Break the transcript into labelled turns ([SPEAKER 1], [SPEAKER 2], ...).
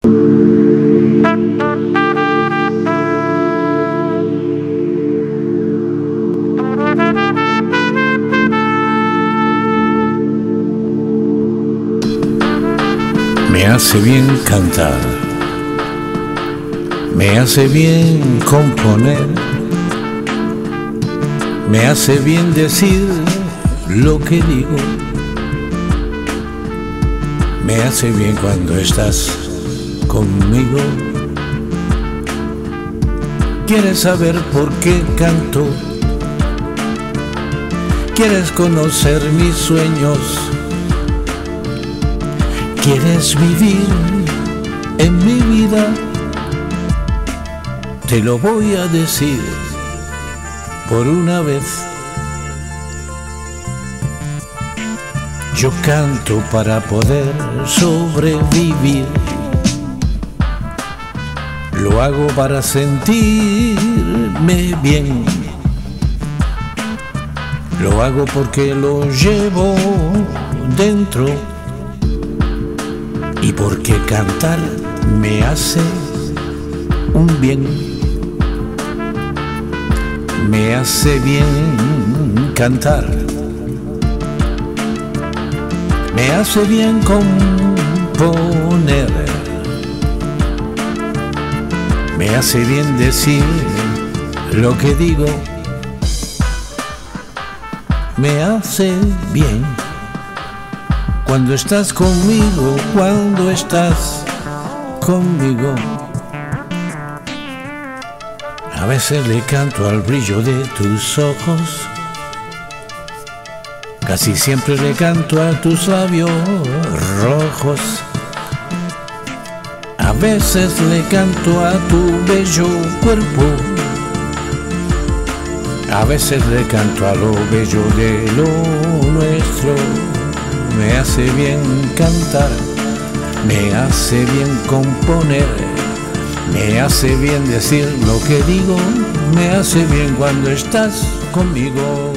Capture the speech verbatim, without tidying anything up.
[SPEAKER 1] Me hace bien cantar, me hace bien componer, me hace bien decir lo que digo, me hace bien cuando estás conmigo. ¿Quieres saber por qué canto? ¿Quieres conocer mis sueños? ¿Quieres vivir en mi vida? Te lo voy a decir por una vez. Yo canto para poder sobrevivir. Lo hago para sentirme bien. Lo hago porque lo llevo dentro. Y porque cantar me hace un bien, me hace bien cantar, me hace bien componer, me hace bien decir lo que digo, me hace bien. Cuando estás conmigo, cuando estás conmigo. A veces le canto al brillo de tus ojos, casi siempre le canto a tus labios rojos. A veces le canto a tu bello cuerpo, a veces le canto a lo bello de lo nuestro. Me hace bien cantar, me hace bien componer, me hace bien decir lo que digo, me hace bien cuando estás conmigo.